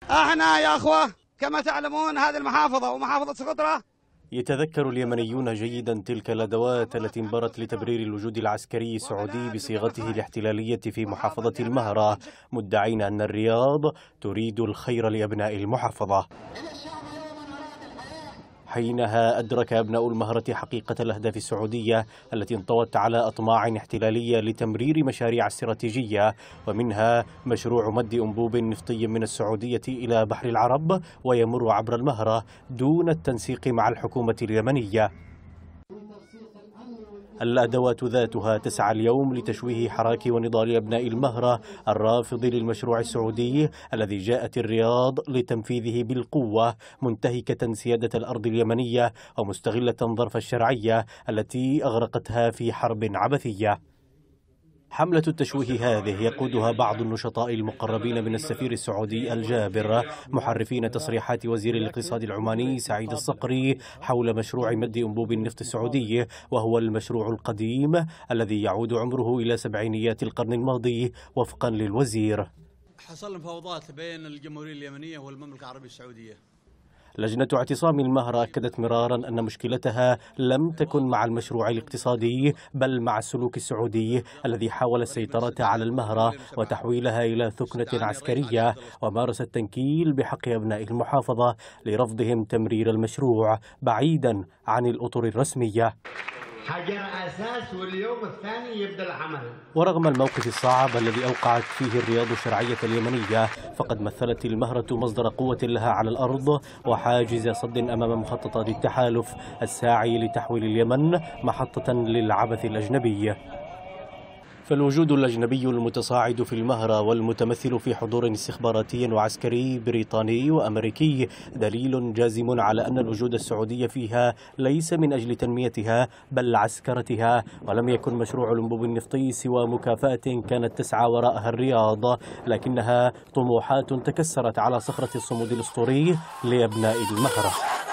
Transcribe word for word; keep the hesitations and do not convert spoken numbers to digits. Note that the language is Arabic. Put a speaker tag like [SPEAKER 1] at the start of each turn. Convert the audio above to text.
[SPEAKER 1] احنا يا اخوة كما تعلمون هذه المحافظة ومحافظة سقطرى.
[SPEAKER 2] يتذكر اليمنيون جيدا تلك الأدوات التي انبرت لتبرير الوجود العسكري السعودي بصيغته الاحتلالية في محافظة المهرة، مدعين أن الرياض تريد الخير لأبناء المحافظة. حينها أدرك أبناء المهرة حقيقة الأهداف السعودية التي انطوت على أطماع احتلالية لتمرير مشاريع استراتيجية، ومنها مشروع مد أنبوب نفطي من السعودية إلى بحر العرب ويمر عبر المهرة دون التنسيق مع الحكومة اليمنية. الأدوات ذاتها تسعى اليوم لتشويه حراك ونضال أبناء المهرة الرافض للمشروع السعودي الذي جاءت الرياض لتنفيذه بالقوة، منتهكة سيادة الأرض اليمنية ومستغلة ظرف الشرعية التي أغرقتها في حرب عبثية. حملة التشويه هذه يقودها بعض النشطاء المقربين من السفير السعودي الجابر، محرفين تصريحات وزير الاقتصاد العماني سعيد الصقري حول مشروع مد أنبوب النفط السعودي، وهو المشروع القديم الذي يعود عمره إلى سبعينيات القرن الماضي وفقا للوزير.
[SPEAKER 3] حصل مفاوضات بين الجمهورية اليمنية والمملكة العربية السعودية.
[SPEAKER 2] لجنة اعتصام المهرة أكدت مرارا أن مشكلتها لم تكن مع المشروع الاقتصادي بل مع السلوك السعودي الذي حاول السيطرة على المهرة وتحويلها إلى ثكنة عسكرية، ومارس التنكيل بحق أبناء المحافظة لرفضهم تمرير المشروع بعيدا عن الأطر الرسمية.
[SPEAKER 4] حجر أساس واليوم الثاني يبدأ العمل.
[SPEAKER 2] ورغم الموقف الصعب الذي أوقعت فيه الرياض الشرعية اليمنية، فقد مثلت المهرة مصدر قوة لها على الأرض وحاجز صد أمام مخططات التحالف الساعي لتحويل اليمن محطة للعبث الأجنبي. فالوجود الأجنبي المتصاعد في المهرة والمتمثل في حضور استخباراتي وعسكري بريطاني وأمريكي دليل جازم على أن الوجود السعودي فيها ليس من أجل تنميتها بل عسكرتها، ولم يكن مشروع الأنبوب النفطي سوى مكافأة كانت تسعى وراءها الرياض، لكنها طموحات تكسرت على صخرة الصمود الأسطوري لأبناء المهرة.